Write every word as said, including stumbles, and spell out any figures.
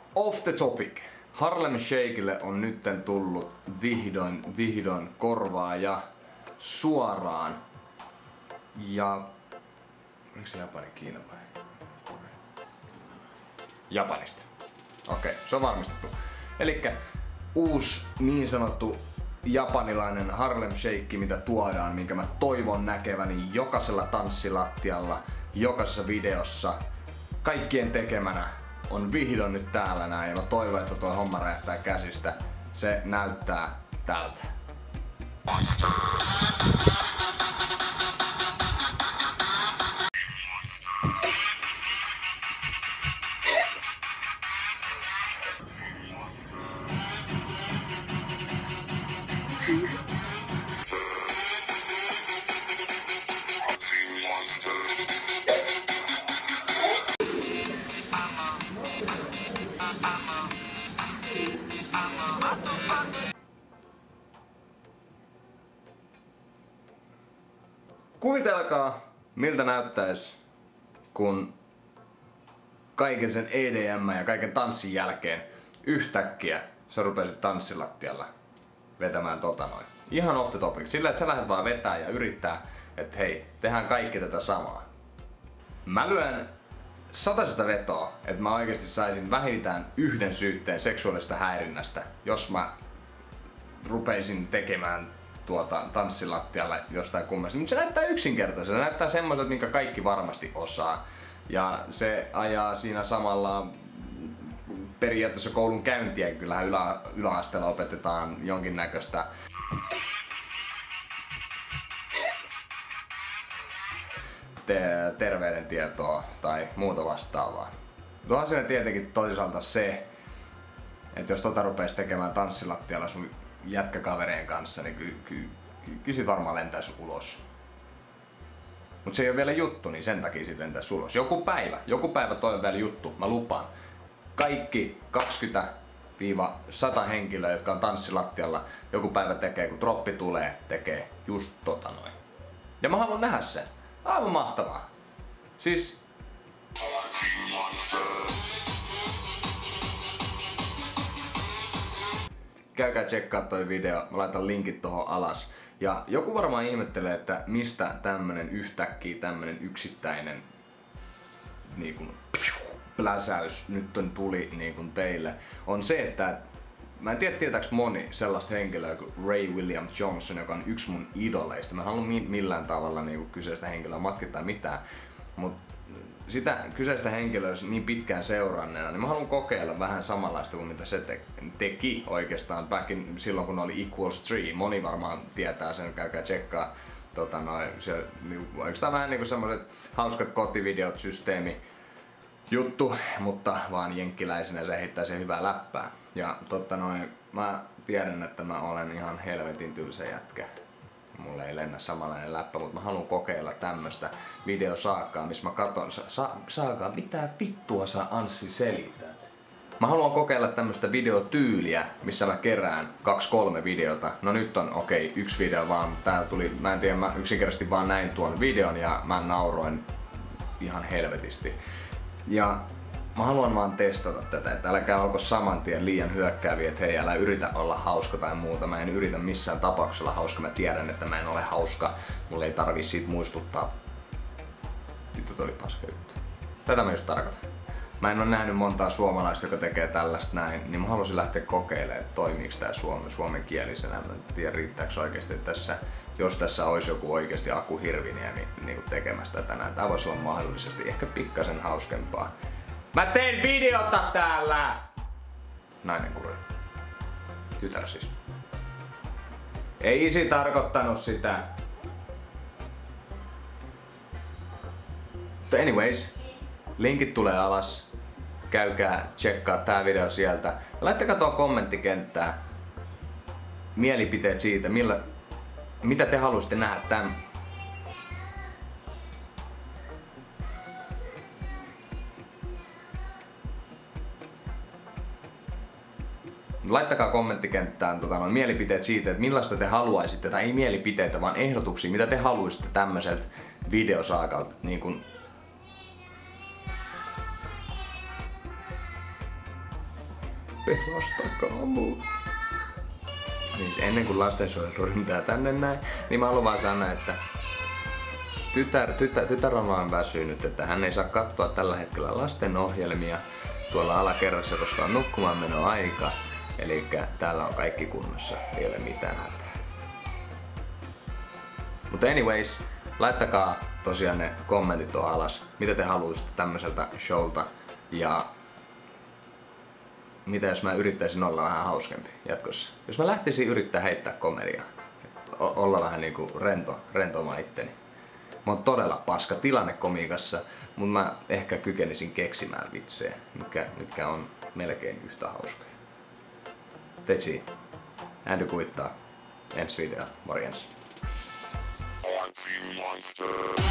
Off the topic. Harlem Shakeille on nytten tullut vihdoin, vihdoin korvaaja suoraan. Ja... Oliko se Japani, Kiina vai? Japanista. Okei, okay, se on varmistettu. Elikkä uusi niin sanottu japanilainen Harlem Shake, mitä tuodaan, minkä mä toivon näkeväni jokaisella tanssilattialla, jokaisessa videossa, kaikkien tekemänä, on vihdoin nyt täällä näin, ja mä toivon, että tuo homma räjähtää käsistä. Se näyttää tältä. Kuvitelkaa, miltä näyttäisi, kun kaiken sen E D M ja kaiken tanssin jälkeen yhtäkkiä sä rupesit tanssilattialla vetämään tota noin. Ihan off the topic. Sillä, että sä lähdet vaan vetää ja yrittää, että hei, tehdään kaikki tätä samaa. Mä lyön satasesta vetoa, että mä oikeasti saisin vähintään yhden syytteen seksuaalista häirinnästä, jos mä rupeisin tekemään tuota tanssilattialla jostain kummasta. Mutta se näyttää yksinkertaiselta. Se näyttää semmoiselta, minkä kaikki varmasti osaa. Ja se ajaa siinä samalla periaatteessa koulun käyntiä. Kyllähän ylä, yläasteella opetetaan jonkinnäköistä te- terveydentietoa tai muuta vastaavaa. Tuohan siinä tietenkin toisaalta se, että jos tota rupeisi tekemään tanssilattialla sun jätkäkavereen kanssa, niin kyllä ky, ky, ky sit varmaan lentäisi ulos. Mut se ei ole vielä juttu, niin sen takia sit lentäisi ulos. Joku päivä, joku päivä toi on vielä juttu, mä lupaan. Kaikki kaksikymmentä sata henkilöä, jotka on tanssilattialla, joku päivä tekee, kun droppi tulee, tekee just tota noin. Ja mä haluan nähdä sen. Aivan mahtavaa. Siis... Käykää tsekkaa toi video, mä laitan linkit tohon alas. Ja joku varmaan ihmettelee, että mistä tämmönen yhtäkkiä tämmönen yksittäinen niin kun, pläsäys nyt on tuli niin kun teille. On se, että mä en tiedä tietääks moni sellaista henkilöä kuin Ray William Johnson, joka on yksi mun idoleista. Mä en halua millään tavalla niin kun, kyseistä henkilöä matkita tai mitään. Mut sitä kyseistä henkilöä niin pitkään seuranneena, niin mä haluan kokeilla vähän samanlaista kuin mitä se te- teki oikeastaan back in, silloin kun oli Equals three. Moni varmaan tietää sen, käykää tsekkaa. Tota noin, se, oikeastaan vähän niinku semmoiset hauskat kotivideot, systeemi juttu, mutta vaan jenkkiläisenä se heittää sen hyvää läppää. Ja totta noin, mä tiedän, että mä olen ihan helvetin tylsä jätkä. Mulle ei lennä samanlainen läppä, mutta mä haluan kokeilla tämmöstä videosaakkaa, missä mä katon, sa, sa, saakaa, mitä vittua sä Anssi selität? Mä haluan kokeilla tämmöstä videotyyliä, missä mä kerään kaksi kolme videota. No nyt on okei, okay, yksi video vaan, tää tuli, mä en tiedä, mä yksinkertaisesti vaan näin tuon videon ja mä nauroin ihan helvetisti. Ja mä haluan vaan testata tätä, että älkää olko saman tien liian hyökkääviä, että hei, älä yritä olla hauska tai muuta. Mä en yritä missään tapauksella hauska, mä tiedän, että mä en ole hauska. Mulle ei tarvi siitä muistuttaa. Vittu, toi oli paska juttu. Tätä mä just tarkoitan. Mä en ole nähnyt montaa suomalaista, joka tekee tällaista näin, niin mä halusin lähteä kokeilemaan, että toimiiko tää suomen, suomenkielisenä. Mä en tiedä, riittääkö oikeesti tässä, jos tässä olisi joku oikeesti Aku Hirviniemi niin tekemästä tänään. Tää voisi olla mahdollisesti ehkä pikkasen hauskempaa. Mä teen videota täällä! Nainen kurja. Tytär siis. Ei isi tarkoittanut sitä. But anyways, linkit tulee alas. Käykää tsekkaa tää video sieltä. Ja laittakaa tuo kommenttikenttää mielipiteet siitä, millä, mitä te haluaisitte nähdä tämän. Laittakaa kommenttikenttään tota, noin mielipiteet siitä, että millaista te haluaisitte, tai ei mielipiteitä, vaan ehdotuksia, mitä te haluaisitte tämmöiseltä videosaakalta. Niin kun Pelastakaa mut. Niin ennen kuin lastensuojelu ryntää tänne näin, niin mä haluan vaan sanoa, että tytär, tytär, tytär on vaan väsynyt, että hän ei saa katsoa tällä hetkellä lastenohjelmia tuolla alakerrassa, koska on nukkumaan meno aika. Eli täällä on kaikki kunnossa, ei ole mitään hätää. Mutta anyways, laittakaa tosiaan ne kommentit tuohon alas, mitä te haluaisitte tämmöiseltä showlta ja mitä jos mä yrittäisin olla vähän hauskempi jatkossa. Jos mä lähtisin yrittää heittää komediaa, olla vähän niinku rento, rento oma itteni. Mä oon todella paska tilanne komiikassa, mutta mä ehkä kykenisin keksimään vitsejä, mitkä, mitkä on melkein yhtä hauskoja. Tetsi, Andy kuittaa. Ensi video, morjens. Monster.